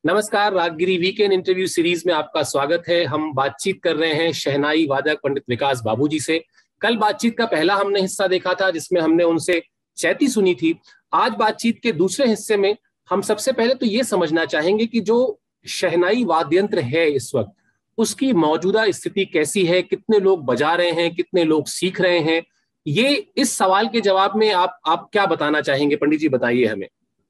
नमस्कार, Raaggiri weekend interview series में आपका स्वागत है। हम बातचीत कर रहे हैं शहनाई वादक पंडित विकास बाबू जी से। कल बातचीत का पहला हमने हिस्सा देखा था जिसमें हमने उनसे चैती सुनी थी। आज बातचीत के दूसरे हिस्से में हम सबसे पहले तो ये समझना चाहेंगे कि जो शहनाई वाद्य यंत्र है इस वक्त, उसकी मौजूदा स्थिति कैसी है, कितने लोग बजा रहे हैं, कितने लोग सीख रहे हैं। ये इस सवाल के जवाब में आप क्या बताना चाहेंगे पंडित जी, बताइए हमें।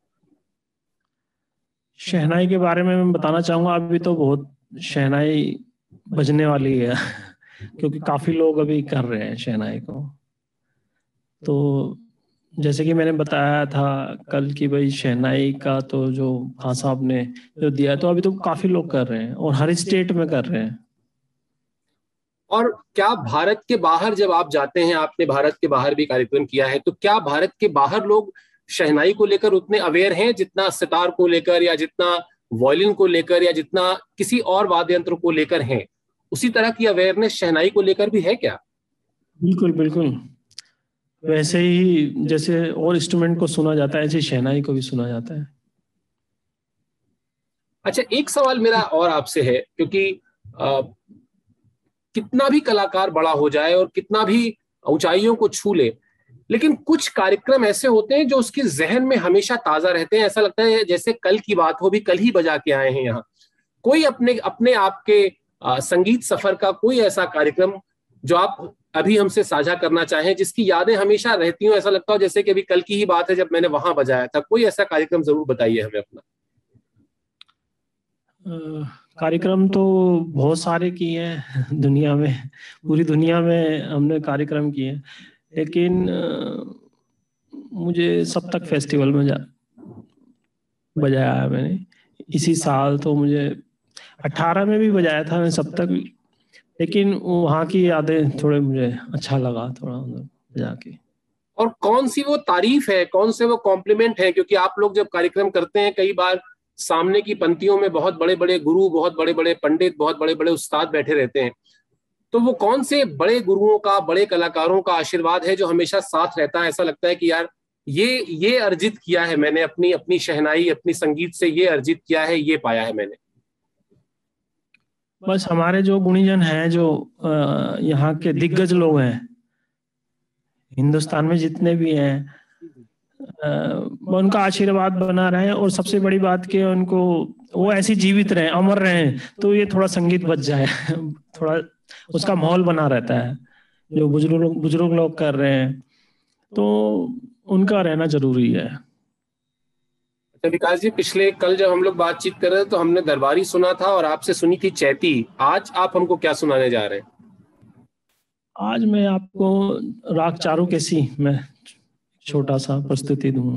शहनाई के बारे में मैं बताना चाहूंगा, अभी तो बहुत शहनाई बजने वाली है क्योंकि काफी लोग अभी कर रहे हैं शहनाई को। तो जैसे कि मैंने बताया था कल की भाई शहनाई का तो जो भाषा आपने जो दिया, तो अभी तो काफी लोग कर रहे हैं और हर स्टेट में कर रहे हैं। और क्या भारत के बाहर जब आप जाते हैं, आपने भारत के बाहर भी कार्यक्रम किया है, तो क्या भारत के बाहर लोग शहनाई को लेकर उतने अवेयर हैं जितना सितार को लेकर या जितना वायलिन को लेकर या जितना किसी और वाद्य यंत्र को लेकर हैं? उसी तरह की अवेयरनेस शहनाई को लेकर भी है क्या? बिल्कुल बिल्कुल, वैसे ही जैसे और इंस्ट्रूमेंट को सुना जाता है ऐसे शहनाई को भी सुना जाता है। अच्छा, एक सवाल मेरा और आपसे है, क्योंकि कितना भी कलाकार बड़ा हो जाए और कितना भी ऊंचाइयों को छू ले, लेकिन कुछ कार्यक्रम ऐसे होते हैं जो उसके जहन में हमेशा ताजा रहते हैं। ऐसा लगता है जैसे कल की बात हो, भी कल ही बजा के आए हैं यहाँ। कोई अपने अपने आपके संगीत सफर का कोई ऐसा कार्यक्रम जो आप अभी हमसे साझा करना चाहें, जिसकी यादें हमेशा रहती हो, ऐसा लगता हो जैसे कि अभी कल की ही बात है जब मैंने वहां बजाया था। कोई ऐसा कार्यक्रम जरूर बताइए हमें अपना। कार्यक्रम तो बहुत सारे किए हैं दुनिया में, पूरी दुनिया में हमने कार्यक्रम किए हैं, लेकिन मुझे सप्तक फेस्टिवल में बजाया है मैंने। इसी साल तो मुझे 18 में भी बजाया था मैं सप्तक, लेकिन वहाँ की यादें थोड़े मुझे अच्छा लगा थोड़ा बजा के। और कौन सी वो तारीफ है, कौन से वो कॉम्प्लीमेंट है? क्योंकि आप लोग जब कार्यक्रम करते हैं, कई बार सामने की पंक्तियों में बहुत बड़े बड़े गुरु, बहुत बड़े बड़े पंडित, बहुत बड़े बड़े उस्ताद बैठे रहते हैं। तो वो कौन से बड़े गुरुओं का, बड़े कलाकारों का आशीर्वाद है जो हमेशा साथ रहता है? ऐसा लगता है कि यार ये अर्जित किया है मैंने, अपनी अपनी शहनाई, अपनी संगीत से ये अर्जित किया है, ये पाया है मैंने। बस हमारे जो गुणीजन हैं, जो यहाँ के दिग्गज लोग हैं हिंदुस्तान में जितने भी हैं, उनका आशीर्वाद बना रहे, और सबसे बड़ी बात कि उनको वो ऐसी जीवित रहे, अमर रहे, तो ये थोड़ा संगीत बच जाए थोड़ा उसका माहौल बना रहता है। जो बुजुर्ग लोग कर रहे हैं तो उनका रहना जरूरी है। अच्छा विकास जी, पिछले कल जब हम लोग बातचीत कर रहे थे तो हमने दरबारी सुना था और आपसे सुनी थी चैती। आज आप हमको क्या सुनाने जा रहे हैं? आज मैं आपको राग चारू कैसी मैं छोटा सा प्रस्तुति दूं।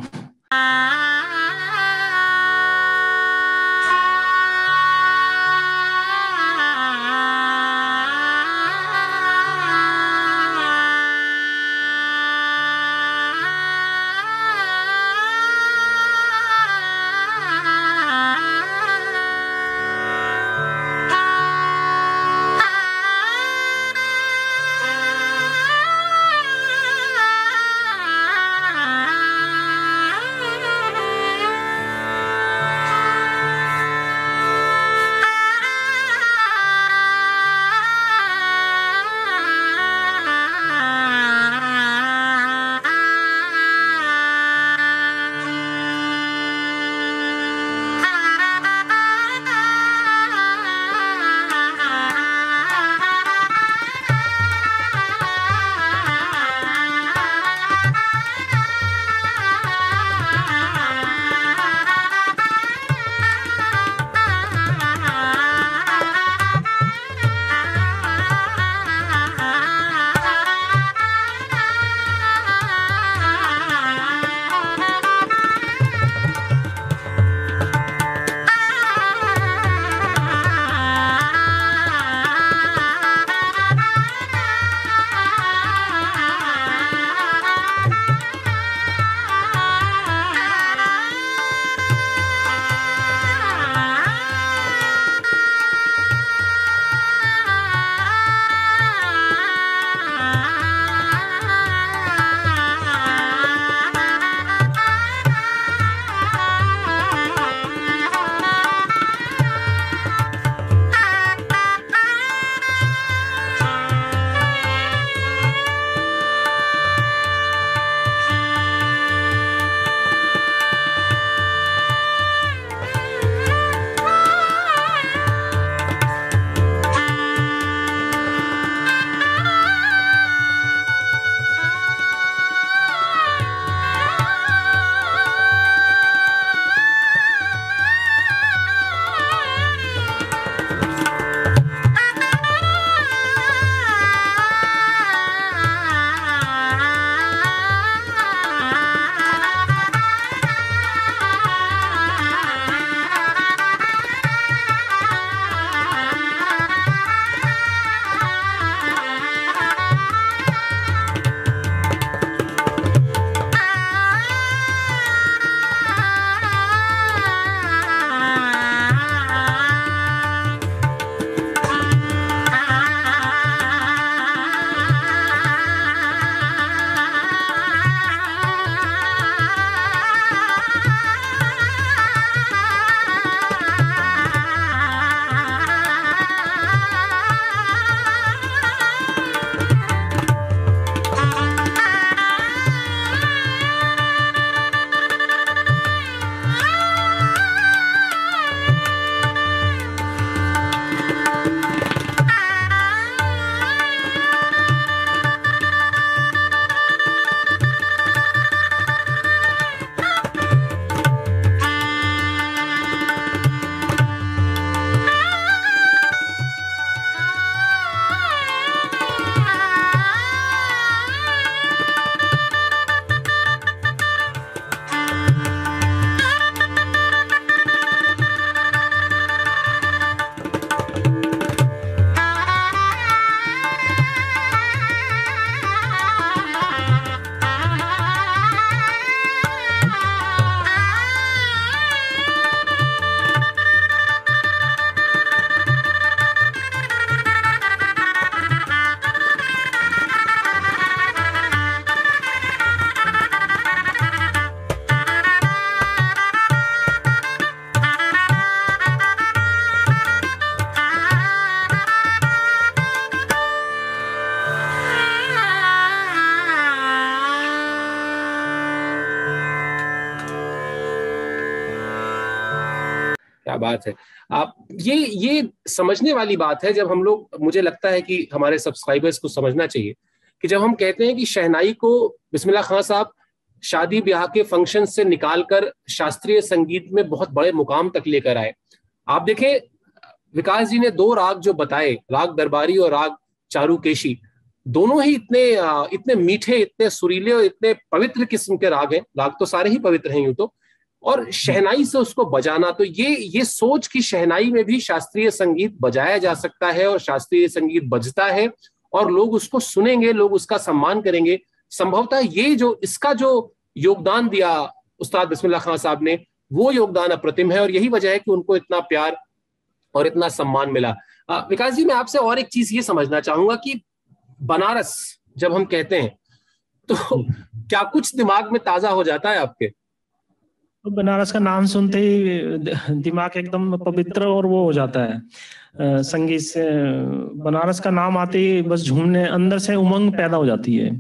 क्या बात है। आप ये समझने वाली बात है, जब हम लोग, मुझे लगता है कि हमारे सब्सक्राइबर्स को समझना चाहिए कि जब हम कहते हैं कि शहनाई को बिस्मिल्लाह खां साहब शादी ब्याह के फंक्शन से निकालकर शास्त्रीय संगीत में बहुत बड़े मुकाम तक लेकर आए। आप देखें, विकास जी ने दो राग जो बताए, राग दरबारी और राग चारुकेशी, दोनों ही इतने मीठे, इतने सुरीले और इतने पवित्र किस्म के राग हैं। राग तो सारे ही पवित्र हैं यूं तो, और शहनाई से उसको बजाना, तो ये सोच कि शहनाई में भी शास्त्रीय संगीत बजाया जा सकता है और शास्त्रीय संगीत बजता है और लोग उसको सुनेंगे, लोग उसका सम्मान करेंगे। संभवतः ये जो इसका जो योगदान दिया उस्ताद बिस्मिल्लाह खां साहब ने, वो योगदान अप्रतिम है और यही वजह है कि उनको इतना प्यार और इतना सम्मान मिला। विकास जी, मैं आपसे और एक चीज ये समझना चाहूंगा कि बनारस जब हम कहते हैं तो क्या कुछ दिमाग में ताजा हो जाता है आपके? तो बनारस का नाम सुनते ही दिमाग एकदम पवित्र और वो हो जाता है संगीत से। बनारस का नाम आते ही बस झूमने, अंदर से उमंग पैदा हो जाती है।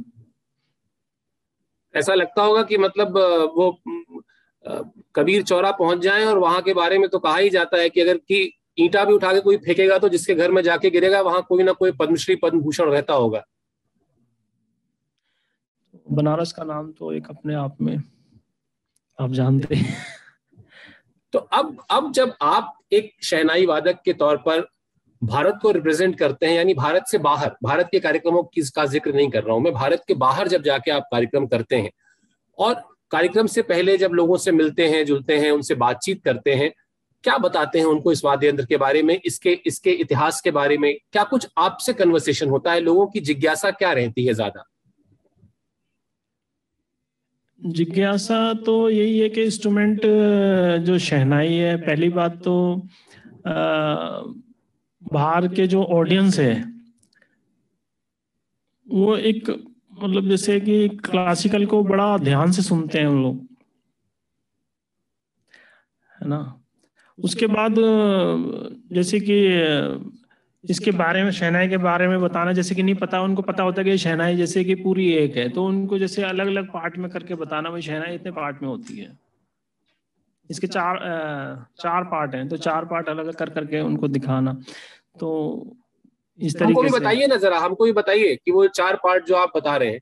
ऐसा लगता होगा कि मतलब वो कबीर चौरा पहुंच जाएं और वहां के बारे में तो कहा ही जाता है कि अगर की ईंटा भी उठा के कोई फेंकेगा तो जिसके घर में जाके गिरेगा वहां कोई ना कोई पद्मश्री पद्म भूषण रहता होगा। बनारस का नाम तो एक अपने आप में आप जानते हैं। तो अब जब आप एक शहनाई वादक के तौर पर भारत को रिप्रेजेंट करते हैं, यानी भारत से बाहर, भारत के कार्यक्रमों का जिक्र नहीं कर रहा हूं मैं, भारत के बाहर जब जाके आप कार्यक्रम करते हैं और कार्यक्रम से पहले जब लोगों से मिलते हैं, जुलते हैं, उनसे बातचीत करते हैं, क्या बताते हैं उनको इस वाद्य यंत्र के बारे में, इसके इतिहास के बारे में? क्या कुछ आपसे कन्वर्सेशन होता है? लोगों की जिज्ञासा क्या रहती है ज्यादा? जिज्ञासा तो यही है कि इंस्ट्रूमेंट जो शहनाई है, पहली बात तो बाहर के जो ऑडियंस है वो एक मतलब जैसे कि क्लासिकल को बड़ा ध्यान से सुनते हैं उन लोग, है ना। उसके बाद जैसे कि इसके बारे में, शहनाई के बारे में बताना, जैसे कि नहीं पता, उनको पता होता है कि शहनाई जैसे कि पूरी एक है, तो उनको जैसे अलग अलग पार्ट में करके बताना, भाई शहनाई इतने पार्ट में होती है, इसके चार पार्ट हैं, तो चार पार्ट अलग अलग कर करके उनको दिखाना। तो इस तरीके हमको भी से बताइए ना जरा, हमको भी बताइए कि वो चार पार्ट जो आप बता रहे हैं।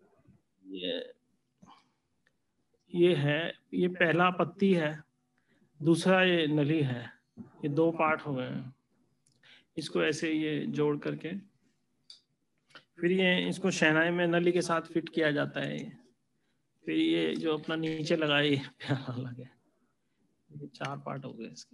ये है, ये पहला पत्ती है, दूसरा ये नली है, ये दो पार्ट हो गए हैं। इसको ऐसे ये जोड़ करके फिर ये इसको शहनाई में नली के साथ फिट किया जाता है। फिर ये जो अपना नीचे लगाए प्यारा लगे, ये चार पार्ट हो गए इसके।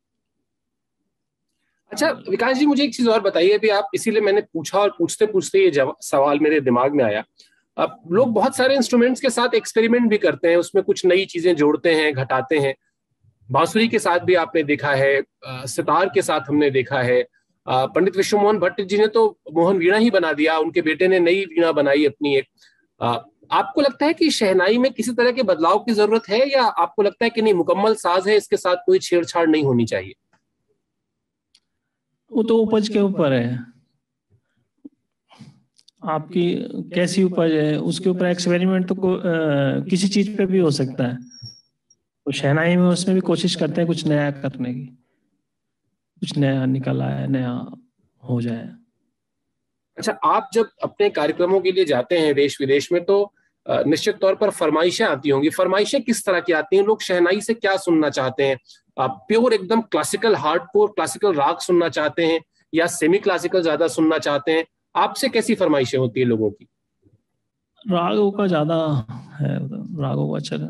अच्छा विकास जी, मुझे एक चीज और बताइए, अभी आप, इसीलिए मैंने पूछा और पूछते पूछते ये सवाल मेरे दिमाग में आया। अब लोग बहुत सारे इंस्ट्रूमेंट्स के साथ एक्सपेरिमेंट भी करते हैं, उसमें कुछ नई चीजें जोड़ते हैं, घटाते हैं। बांसुरी के साथ भी आपने देखा है, सितार के साथ हमने देखा है। पंडित विश्व मोहन भट्ट जी ने तो मोहन वीणा ही बना दिया, उनके बेटे ने नई वीणा बनाई अपनी एक। आपको लगता है कि शहनाई में किसी तरह के बदलाव की जरूरत है, या आपको लगता है कि नहीं, मुकम्मल साज है, इसके साथ कोई छेड़छाड़ नहीं होनी चाहिए? वो तो उपज के ऊपर है, आपकी कैसी उपज है उसके ऊपर एक्सपेरिमेंट तो किसी चीज पे भी हो सकता है। तो शहनाई में उसमें भी कोशिश करते हैं कुछ नया करने की, कुछ नया निकल आए, नया हो जाए। अच्छा, आप जब अपने कार्यक्रमों के लिए जाते हैं देश विदेश में, तो निश्चित तौर पर फरमाइशें आती होंगी। फरमाइशें किस तरह की आती हैं? लोग शहनाई से क्या सुनना चाहते हैं? प्योर एकदम क्लासिकल, हार्डकोर क्लासिकल राग सुनना चाहते हैं, या सेमी क्लासिकल ज्यादा सुनना चाहते हैं? आपसे कैसी फरमाइशें होती है लोगों की? रागों का ज्यादा है, रागों का चलन।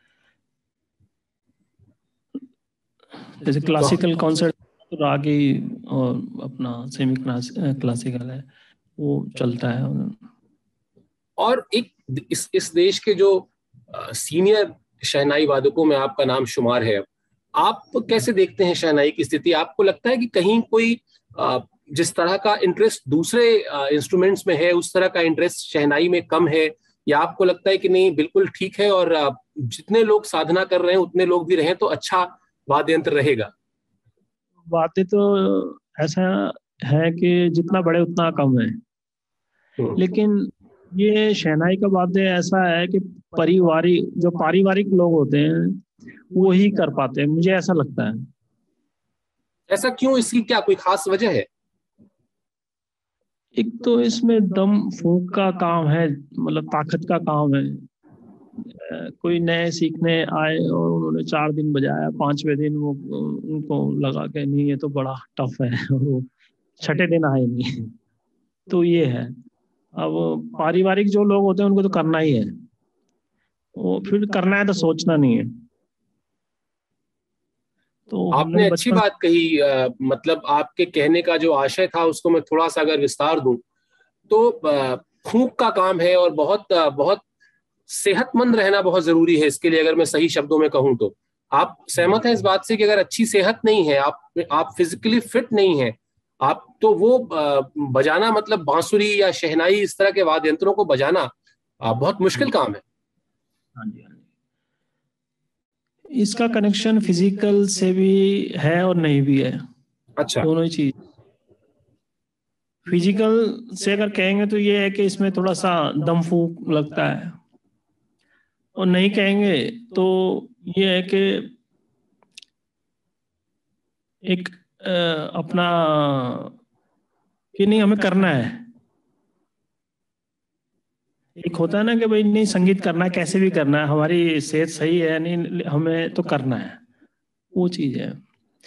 जैसे क्लासिकल कॉन्सर्ट तो राग ही, और अपना सेमी क्लासिकल है वो चलता है। और एक इस देश के जो सीनियर शहनाई वादकों में आपका नाम शुमार है, आप कैसे देखते हैं शहनाई की स्थिति? आपको लगता है कि कहीं कोई जिस तरह का इंटरेस्ट दूसरे इंस्ट्रूमेंट्स में है, उस तरह का इंटरेस्ट शहनाई में कम है, या आपको लगता है कि नहीं बिल्कुल ठीक है और जितने लोग साधना कर रहे हैं उतने लोग भी रहें तो अच्छा वाद्य यंत्र रहेगा? बातें तो ऐसा है कि जितना बड़े उतना कम है, लेकिन ये शहनाई का वाद्य ऐसा है कि पारिवारिक लोग होते हैं वो ही कर पाते हैं, मुझे ऐसा लगता है। ऐसा क्यों, इसकी क्या कोई खास वजह है? एक तो इसमें दम फूंक का काम है, मतलब ताकत का काम है। कोई नए सीखने आए और उन्होंने 4 दिन बजाया, 5वें दिन वो उनको लगा कि नहीं ये तो बड़ा टफ है और वो छठे दिन आए नहीं। तो ये है। अब पारिवारिक जो लोग होते हैं उनको तो करना ही है, वो फिर करना है तो सोचना नहीं है। तो हमने आपने अच्छी बचपन। बात कही। मतलब आपके कहने का जो आशय था उसको मैं थोड़ा सा अगर विस्तार दूं तो फूंक का काम है और बहुत बहुत सेहतमंद रहना बहुत जरूरी है इसके लिए, अगर मैं सही शब्दों में कहूं तो। आप सहमत हैं इस बात से कि अगर अच्छी सेहत नहीं है, आप फिजिकली फिट नहीं है, आप तो वो बजाना, मतलब बांसुरी या शहनाई इस तरह के वाद्य यंत्रों को बजाना बहुत मुश्किल काम है। हाँ जी, हाँ जी। इसका कनेक्शन फिजिकल से भी है और नहीं भी है, अच्छा। दोनों ही चीज। फिजिकल से अगर कहेंगे तो ये है कि इसमें थोड़ा सा दम फूक लगता है, और नहीं कहेंगे तो ये है कि एक अपना कि नहीं हमें करना है। एक होता है ना कि भाई नहीं संगीत करना है, कैसे भी करना है, हमारी सेहत सही है नहीं, हमें तो करना है, वो चीज है।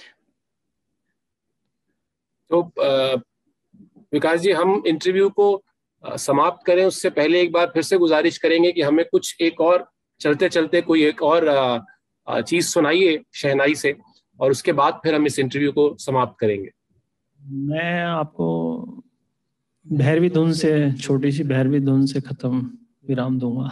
तो विकास जी, हम इंटरव्यू को समाप्त करें उससे पहले एक बार फिर से गुजारिश करेंगे कि हमें कुछ एक और, चलते चलते कोई एक और चीज सुनाइए शहनाई से, और उसके बाद फिर हम इस इंटरव्यू को समाप्त करेंगे। मैं आपको भैरवी धुन से, छोटी सी भैरवी धुन से खत्म विराम दूंगा।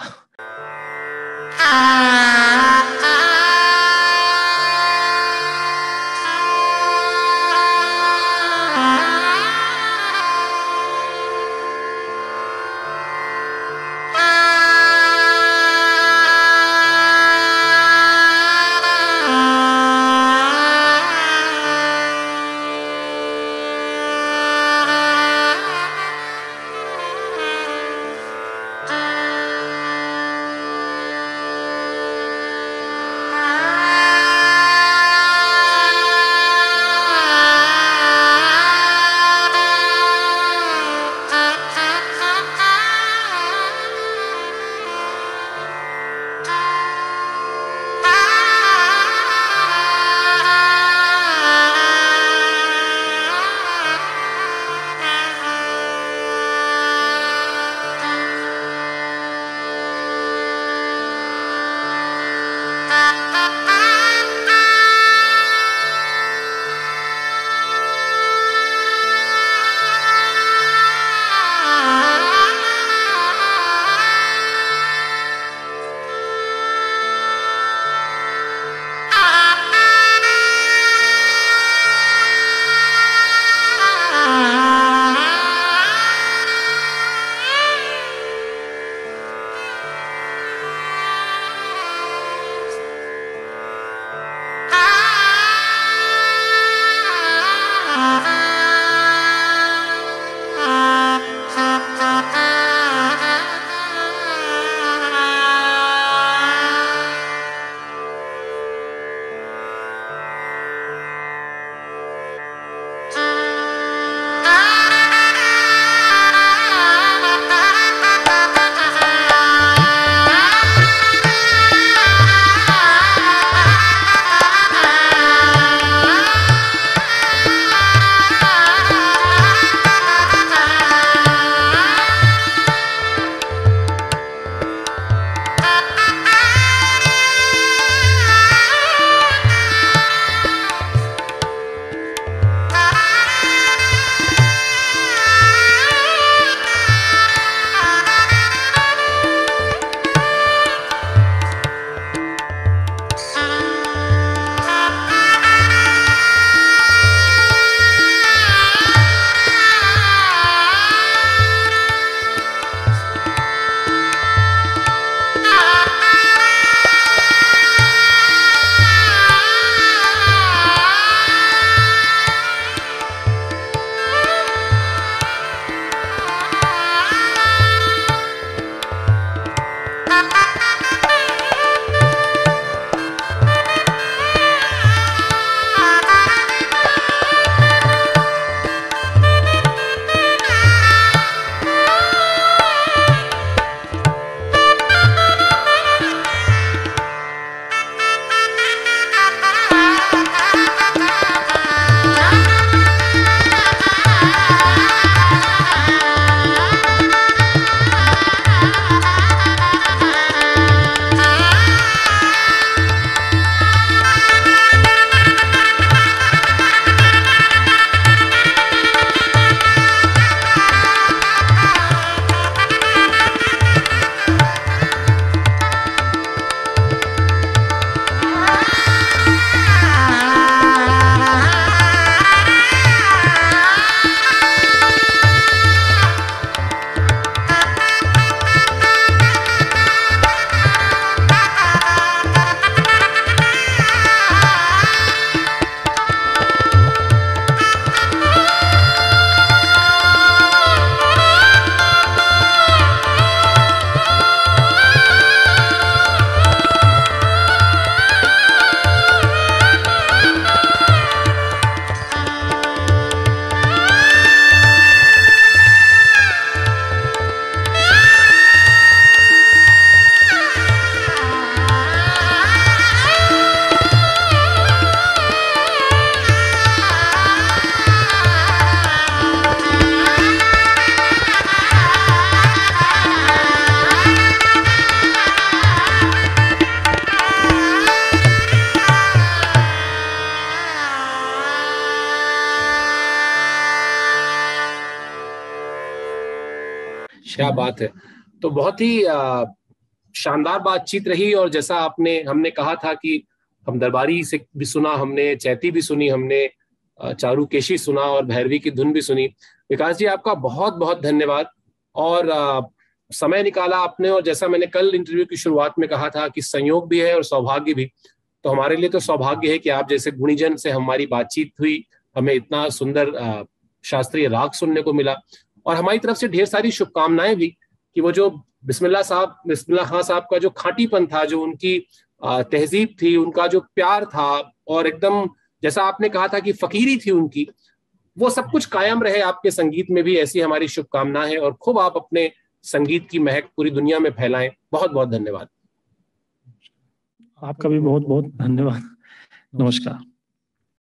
क्या बात है। तो बहुत ही शानदार बातचीत रही, और जैसा हमने कहा था कि हम दरबारी से भी सुना, हमने चैती भी सुनी, हमने चारुकेशी सुना और भैरवी की धुन भी सुनी। विकास जी, आपका बहुत बहुत धन्यवाद, और समय निकाला आपने। और जैसा मैंने कल इंटरव्यू की शुरुआत में कहा था कि संयोग भी है और सौभाग्य भी, तो हमारे लिए तो सौभाग्य है कि आप जैसे गुणीजन से हमारी बातचीत हुई, हमें इतना सुंदर शास्त्रीय राग सुनने को मिला, और हमारी तरफ से ढेर सारी शुभकामनाएं भी कि वो जो बिस्मिल्लाह खां साहब का जो खाटीपन था, जो उनकी तहजीब थी, उनका जो प्यार था, और एकदम जैसा आपने कहा था कि फकीरी थी उनकी, वो सब कुछ कायम रहे आपके संगीत में भी। ऐसी हमारी शुभकामनाएं है, और खूब आप अपने संगीत की महक पूरी दुनिया में फैलाएं। बहुत बहुत धन्यवाद। आपका भी बहुत बहुत धन्यवाद। नमस्कार।